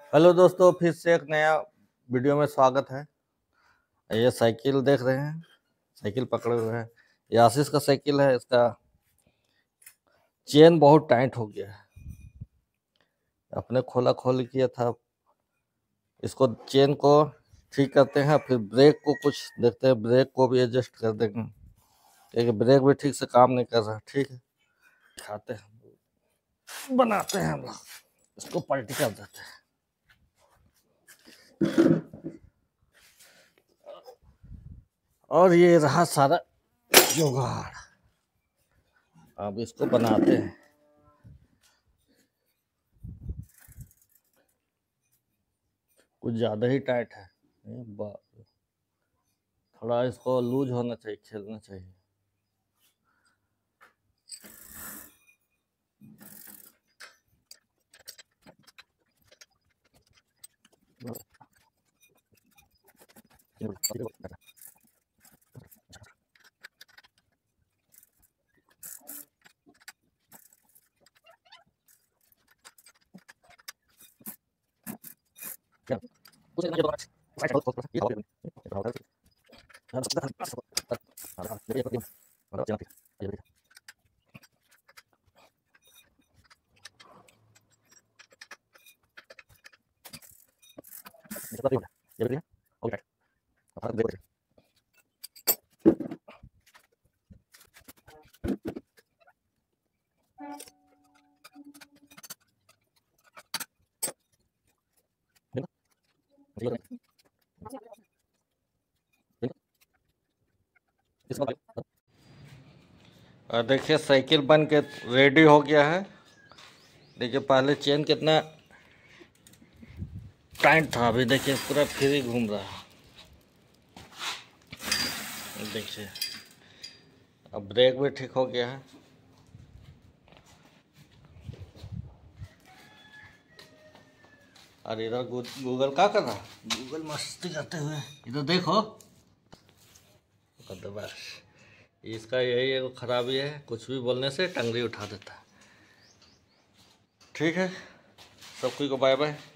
Hello दोस्तों, फिर से एक नया वीडियो में स्वागत है। ये साइकिल देख रहे हैं, साइकिल पकड़े हुए हैं। ये आशीष का साइकिल है। इसका चेन बहुत टाइट हो गया है। अपने खोला खोल किया था। इसको चेन को ठीक करते हैं, फिर ब्रेक को कुछ देखते हैं, ब्रेक को भी एडजस्ट कर देंगे क्योंकि ब्रेक भी ठीक से काम नहीं कर रहा। ठीक है, खाते हैं, बनाते हैं हम लोग। इसको पलटी कर देते हैं। और ये रहा सारा जुगाड़। अब इसको बनाते हैं। कुछ ज़्यादा ही टाइट है। थोड़ा इसको लूज होना चाहिए, खेलना चाहिए। और देखिए साइकिल बन के रेडी हो गया है। देखिए पहले चेन कितना टाइट था, अभी देखिए पूरा फ्री घूम रहा है। देखिए अब ब्रेक भी ठीक हो गया है। और इधर गूगल क्या कर रहा है? गूगल मस्ती करते हुए इधर देखो। बस इसका यही एक खराबी है, कुछ भी बोलने से टंगरी उठा देता है। ठीक है, सबको को बाय बाय।